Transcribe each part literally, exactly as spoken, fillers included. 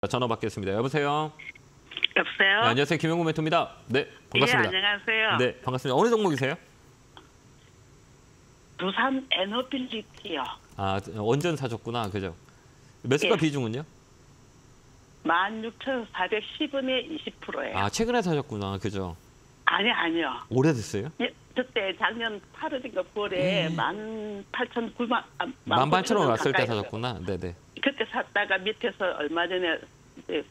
전화 받겠습니다. 여보세요. 여보세요. 네, 안녕하세요. 김영구 멘토입니다. 네, 반갑습니다. 예, 안녕하세요. 네, 반갑습니다. 어느 종목이세요? 두산 에너빌리티요. 아, 원전 사셨구나. 그죠? 매수가 예. 비중은요? 만 육천 사백십 원에 이십 퍼센트예요. 아, 최근에 사셨구나. 그죠? 아니, 아니요. 오래됐어요? 예, 그때 작년 팔월인가 구월에 음. 만 팔천 구만 아, 만 팔천 원 왔을 때 가까이 사셨구나. 네네. 그때 샀다가 밑에서 얼마 전에 이제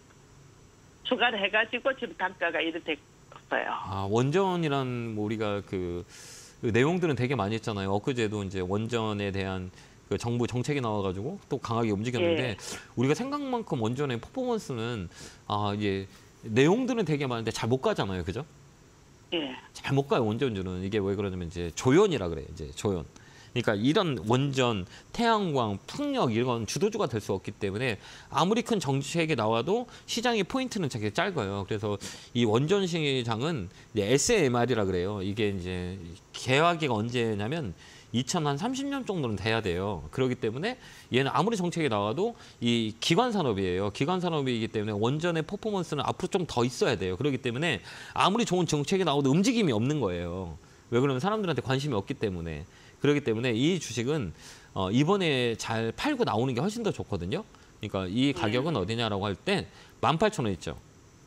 추가를 해가지고 지금 단가가 이렇게 됐어요. 아, 원전이란 뭐 우리가 그, 그 내용들은 되게 많이 했잖아요. 엊그제도 이제 원전에 대한 그 정부 정책이 나와가지고 또 강하게 움직였는데 예. 우리가 생각만큼 원전의 퍼포먼스는 아, 이제 내용들은 되게 많은데 잘 못 가잖아요. 그죠? 예. 잘 못 가요, 원전주는. 이게 왜 그러냐면 이제 조연이라 그래요, 이제 조연. 그러니까 이런 원전, 태양광, 풍력 이런 주도주가 될 수 없기 때문에 아무리 큰 정책이 나와도 시장의 포인트는 되게 짧아요. 그래서 이 원전 시장은 이제 에스엠알이라 그래요. 이게 이제 개화기가 언제냐면 이천삼십 년 정도는 돼야 돼요. 그렇기 때문에 얘는 아무리 정책이 나와도 이 기관 산업이에요. 기관 산업이기 때문에 원전의 퍼포먼스는 앞으로 좀 더 있어야 돼요. 그렇기 때문에 아무리 좋은 정책이 나와도 움직임이 없는 거예요. 왜 그러면 사람들한테 관심이 없기 때문에. 그렇기 때문에 이 주식은 어, 이번에 잘 팔고 나오는 게 훨씬 더 좋거든요. 그러니까 이 가격은 어디냐라고 할 때 만 팔천 원 있죠.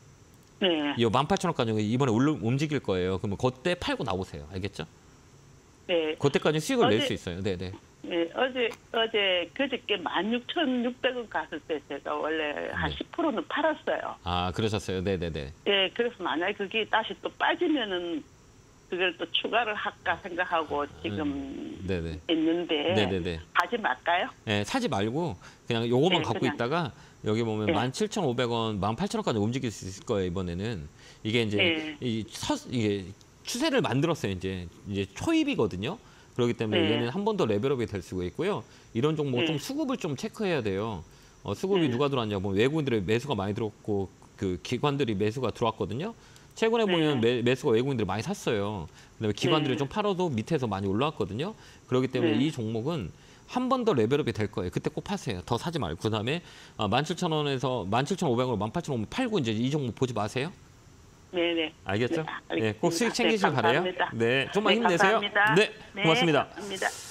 네. 이 만 팔천 원까지 이번에 올라, 움직일 거예요. 그러면 그때 팔고 나오세요. 알겠죠? 네. 그때까지 수익을 어제, 낼 수 있어요. 네네. 네, 어제 어제 그저께 만 육천 육백 원 갔을 때 제가 원래 한 네. 십 퍼센트는 팔았어요. 아, 그러셨어요. 네네네. 예, 그래서 만약에 그게 다시 또 빠지면은 그걸 또 추가를 할까 생각하고 지금 음, 네네. 있는데 네네네. 하지 말까요? 네, 사지 말고 그냥 요거만 네, 갖고 그냥. 있다가 여기 보면 네. 만 칠천오백 원, 만 팔천 원까지 움직일 수 있을 거예요, 이번에는. 이게 이제 네. 이 서, 이게 추세를 만들었어요, 이제. 이제 초입이거든요. 그렇기 때문에 네. 얘는 한 번 더 레벨업이 될 수가 있고요. 이런 종목 네. 좀 수급을 좀 체크해야 돼요. 어, 수급이 네. 누가 들어왔냐 보면 외국인들의 매수가 많이 들어왔고 그 기관들이 매수가 들어왔거든요. 최근에 네. 보면 매, 매수가 외국인들이 많이 샀어요. 그다음에 기관들이 네. 좀 팔아도 밑에서 많이 올라왔거든요. 그렇기 때문에 네. 이 종목은 한 번 더 레벨업이 될 거예요. 그때 꼭 파세요. 더 사지 말고. 그다음에 만 칠천 원에서 만 칠천오백 원으로 만 팔천 원 팔고 이제 이 종목 보지 마세요. 네네. 알겠죠? 네, 네, 꼭 수익 챙기시길 네, 바라요. 감사합니다. 네, 좀만 네, 힘내세요. 감사합니다. 네, 네, 고맙습니다. 감사합니다.